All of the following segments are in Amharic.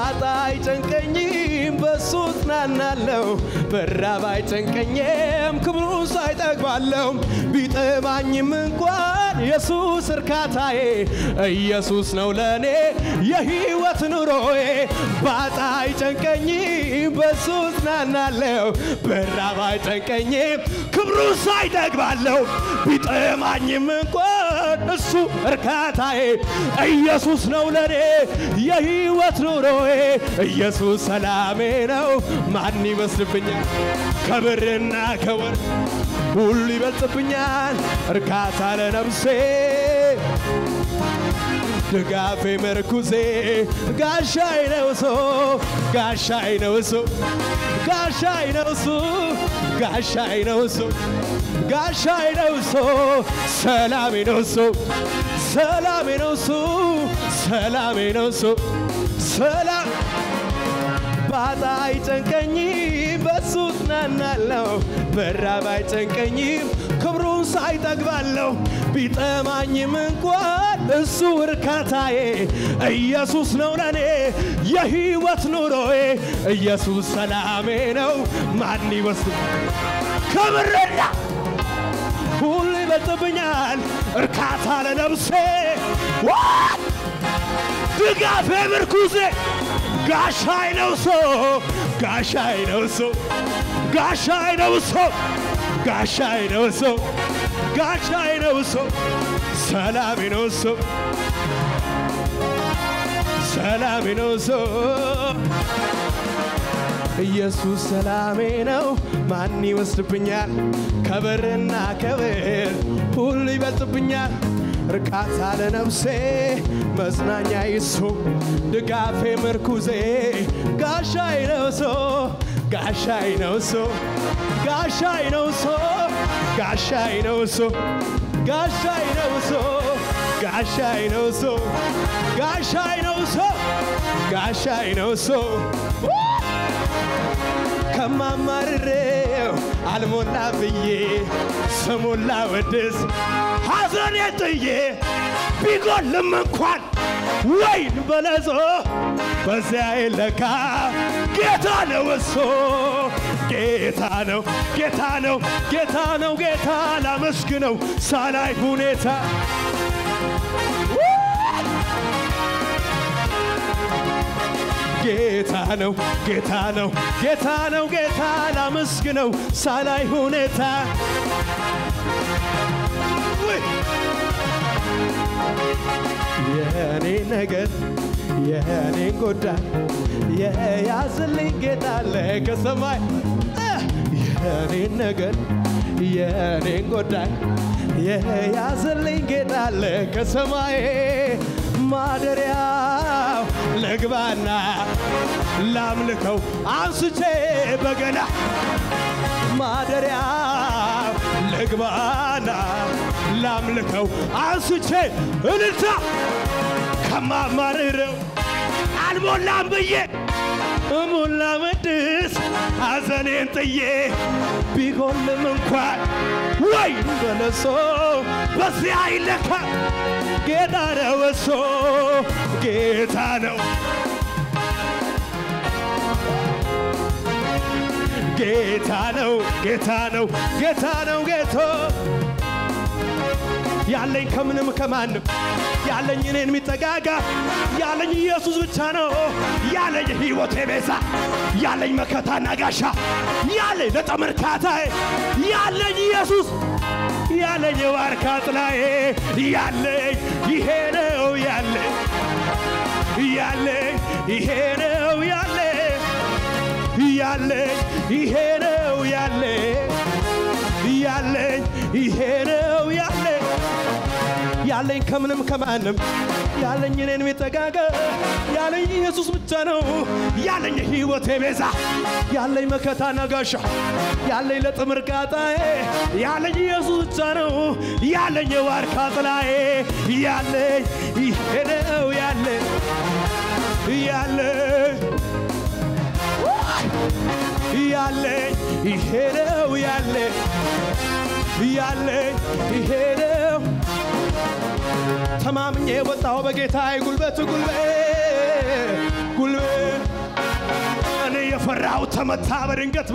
ባጣይ ጨንቀኝም በሱ ጽናናለሁ በራባይ ጨንቀኝም ክብሩን ሳይጠግባለሁ ቢጠማኝም እንኳን ኢየሱስ እርካታዬ ኢየሱስ ነው ለኔ የሕይወት ኑሮዬ ባጣይ ጨንቀኝም በሱ ጽናናለሁ በራባይ ጨንቀኝም ክብሩን ሳይጠግባለሁ ቢጠማኝም እንኳን እሱ እርካታዬ ኢየሱስ ነው ለኔ የሕይወት ኑሮዬ ኢየሱስ ሰላሜ ነው ማን ይመስልብኛል ከብርና ከወርቅ ሁሉ ይበልጥብኛል እርካታ ለነፍሴ ድጋፌ መርኩዜ ጋሻዬ ነው እሱ ጋሻዬ ነው እሱ ጋሻዬ ነው እሱ ጋሻዬ ነው እሱ ጋሻዬ ነው እሱ ሰላሜ ነው እሱ ሰላሜ ነው እሱ ሰላሜ ነው እሱ ሰላም ባጣይ ጨንቀኝም በሱ ጽናናለሁ በራባይ ጨንቀኝም ክብሩን ሳይጠግባለሁ ቢጠማኝም እንኳን እሱ እርካታዬ ኢየሱስ ነው ለኔ የሕይወት ኑሮዬ ኢየሱስ ሰላሜ ነው ማን ይወስድ ከብርና ሁሉ ይበልጥብኛል እርካታ ለነፍሴ ድጋፌ ምርኩዜ ጋሻዬ ነው እሱ ጋሻዬ ነው እሱ ጋሻዬ ነው እሱ ጋሻዬ ነው እሱ ጋሻዬ ነው እሱ ሰላሜ ነው እሱ ሰላሜ ነው እሱ ኢየሱስ ሰላሜ ነው ማን ይወስድብኛል ከብርና ከብር ሁሉ ይበልጥብኛል እርካታ ለነፍሴ መጽናኛዬ እሱ ድጋፌ ምርኩዜ ጋሻዬ ነው እሱ ጋሻዬ ነው እሱ ጋሻዬ ነው እሱ ጋሻዬ ነው እሱ ጋሻዬ ነው እሱ ጋሻዬ ነው እሱ ጋሻዬ ነው እሱ ጋሻዬ ነው እሱ ከማማርሬው አልሞላ ብዬ ስሙን ላወድስ ሐዘኔ ጥዬ ቢጎልም እንኳን ወይን በለዞ በዚያ ይለካ ጌታ ነው እሱ ጌታ ነው ጌታ ነው ጌታ ነው ጌታ ላመስግነው ሳላይ ሁኔታ ጌታ ነው ጌታ ነው ጌታ ነው ጌታ ላመስግነው ሳላይ ሁኔታ የኔ ነገር የኔ ጉዳይ የያዝልኝ ጌታ አለ ከሰማይ የኔ ነገር የኔ ጉዳይ የያዝልኝ ጌታ አለ ከሰማይ ማደሪያው ልግባና ላምልከው አንስቼ በገና ማደሪያው ልግባና ላምልከው አንስቼ እልልታ ከማማርረው አልሞላም ብዬ ሞላ መድስ ሐዘኔን ጥዬ ቢጎልም እንኳን ወይን በለሶ በዚያ ይለካ ጌታ ነው እሱ ጌታ ነው ጌታ ነው ጌታ ነው ጌታ ነው ጌታ ያለኝ ከምንም ከማንም ያለኝ እኔን የሚጠጋጋ ያለኝ ኢየሱስ ብቻ ነው ያለኝ ሕይወቴ ቤዛ ያለኝ መከታና ጋሻ ያለኝ ለተመርካታዬ ያለኝ ኢየሱስ ያለኝ ዋርካ ጥላዬ ያለኝ ይሄ ነው ያለኝ ያለኝ ይሄ ነው ያለኝ ያለኝ ይሄ ነው ያለኝ ያለኝ ይሄ ነው ያለኝ ያለኝ ከምንም ከማንም ያለኝ እኔን የሚጠጋጋ ያለኝ ኢየሱስ ብቻ ነው ያለኝ ሕይወቴ ቤዛ ያለኝ መከታና ጋሻ ያለኝ ለጥምርቃጣዬ ያለኝ ኢየሱስ ብቻ ነው ያለኝ ዋርካ ጥላዬ ያለኝ ይሄ ነው ያለኝ ያለኝ ያለኝ ይሄ ነው ያለኝ ያለኝ ይሄ ነው ተማምኜ ወጣሁ በጌታዬ ጉልበት ጉልበት እኔ የፈራው ተመታ በድንገት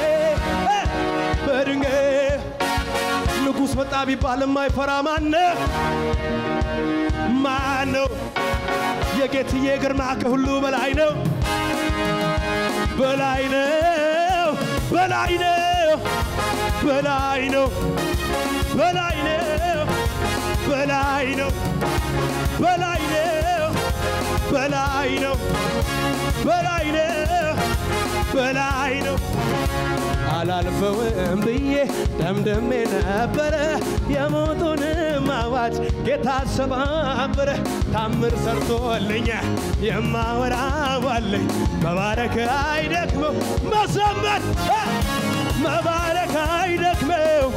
በድንገት ንጉሥ መጣ ቢባል የማይፈራ ማነው የጌትዬ ግርማ ከሁሉ በላይ ነው አላልፈውም ብዬ ደምደሜ ነበረ የሞቱንም አዋጅ ጌታ ሰባበረ ታምር ሰርቶልኛል የማወራው አለኝ መባረክ አይደክመው መዘመር መባረክ አይደክመው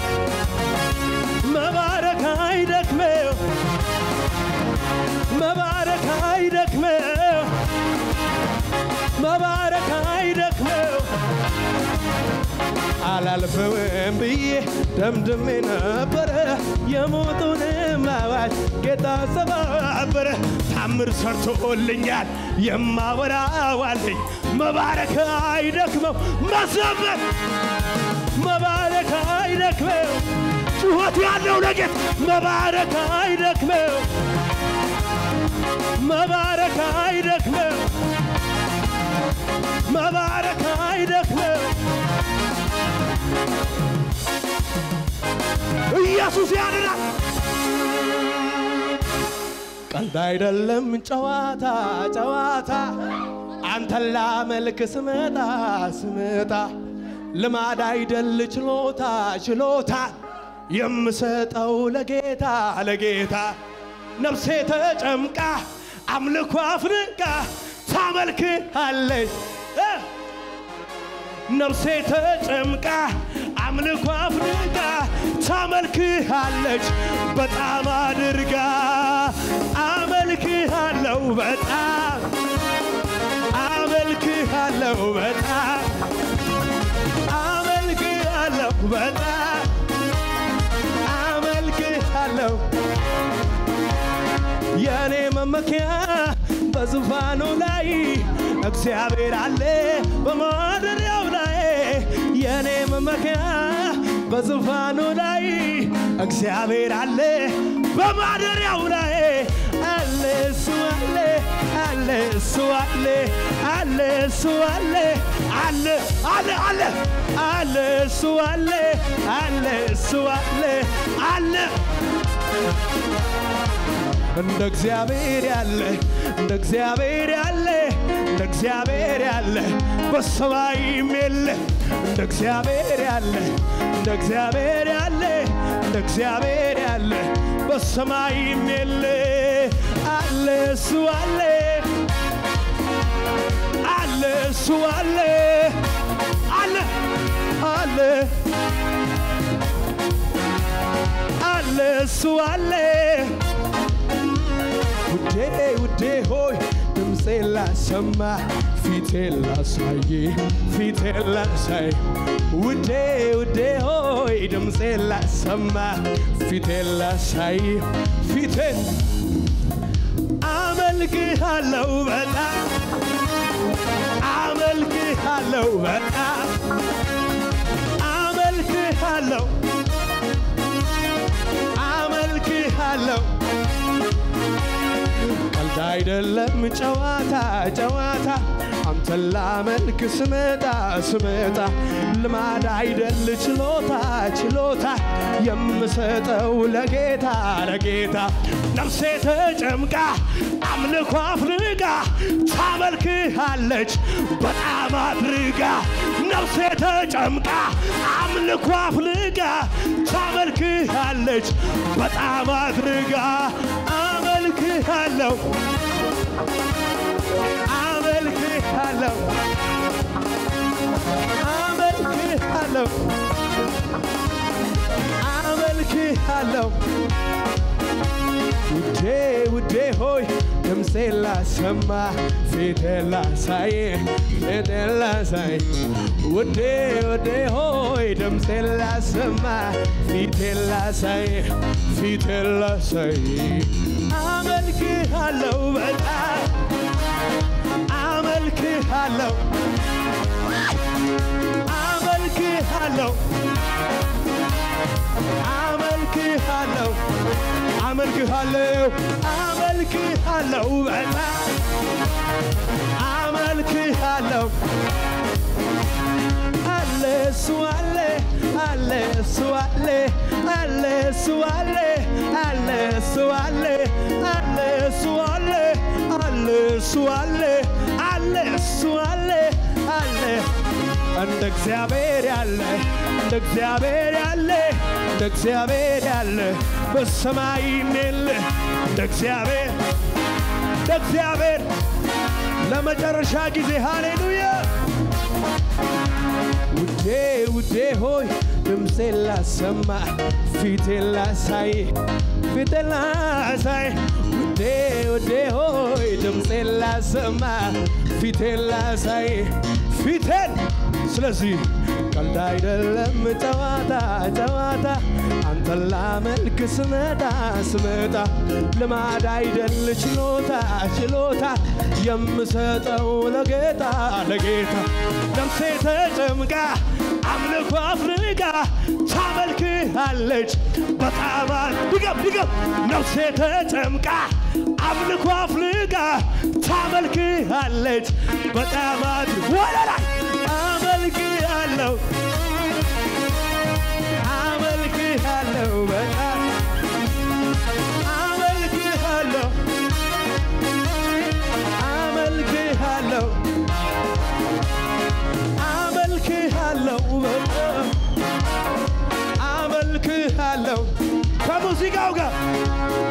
መባረክ አይደክመው መባረክ አይደክመው መባረክ አይደክመው አላልፈውም ብዬ ደምድሜ ነበረ የሞቱንም አዋጅ ጌታ ሰባበረ ታምር ሰርቶልኛል የማወራው አለኝ መባረክ አይደክመው መዘመር መባረክ አይደክመው ጩኸት ያለው ለጌታ መባረክ አይደክመው መባረክ አይደክመው መባረክ አይደክመው ኢየሱስ ያድናል ቀልድ አይደለም ጨዋታ አንተን ላመልክ ስመጣ ልማድ አይደል ችሎታ የምሰጠው ለጌታ ነፍሴ ተጨምቃ አምልኮ አፍርቃ ታመልክሃለች ነፍሴ ተጨምቃ አምልኮ አፍርቃ ታመልክሃለች በጣም አድርጋ አመልክሃለሁ በጣም አመልክሃለሁ በጣም አመልክሃለሁ በጣም አመልክሃለሁ የኔ መመኪያ በዙፋኑ ላይ እግዚአብሔር አለ በማደሪያው ላይ የኔ መመኪያ በዙፋኑ ላይ እግዚአብሔር አለ በማደሪያው ላይ አለ እሱ አለ አለ እሱ አለ አለ እሱ አለ አለ አለ አለ አለ እሱ አለ አለ እሱ አለ አለ እንደ እግዚአብሔር ያለ በሰማይም የለ እንደ እግዚአብሔር ያለ በሰማይም የለ አለ እሱ አለ አለ እሱ አለ አለ አለ አለ እሱ አለ ውዴ ሆይ ድምፄን ላሰማ ፊቴን ላሳይ ውዴ ሆይ ድምፄን ላሰማ ፊቴን ላሳይ ፊቴን አመልክሃለሁ በጣም አመልክሃለሁ በጣም አመልክሃለሁ ቀልድ አይደለም ጨዋታ አንተን ላመልክ ስመጣ ልማድ አይደል ችሎታ የምሰጠው ለጌታ ነፍሴ ተጨምቃ አምልኮ አፍርቃ ታመልክሃለች በጣም አድርጋ ነፍሴ ተጨምቃ አምልኮ አፍርቃ ታመልክሃለች በጣም አድርጋ አመልክሃለሁ ውዴ ሆይ ድምፄን ላሰማ ፊቴን ላሳይ ውዴ ሆይ ድምፄን ላሰማ ፊቴን ላሳይ አመልክሃለሁ በጣም አመልክሃለሁ አመልክሃለሁ አመልክሃለሁ አመልክሃለሁ በጣም አመልክሃለሁ አለሱ አለ አለሱ አለ አለሱ አለ አለሱ አለ አለሱ አለ አለሱ አለ አለሱ አለ አለ እንደ እግዚአብሔር ያለ እንደ እግዚአብሔር ያለ እንደ እግዚአብሔር ያለ በሰማይ የለ እንደ እግዚአብሔር ለመጨረሻ ጊዜ ሃሌሉያ ውዴ ሆይ ድምፄን ላሰማ ፊቴን ላሳይ ውዴ ሆይ ድምፄን ላሰማ ፊቴን ላሳይ ፊቴን ስለዚህ ቀልድ አይደለም ጨዋታ አንተን ላመልክ ስመጣ ልማድ አይደል ችሎታ የምሰጠው ለጌታ ነፍሴ ተጨምቃ አምልኮ አፍርቃ ታመልክሃለች በጣም ድገም ነፍሴ ተጨምቃ አምልኮ አፍርቃ ታመልክሃለች በጣም ወለላ አመልክሃለሁ በጣም አመልክሃለሁ በጣም አመልክሃለሁ ከሙዚቃው ጋር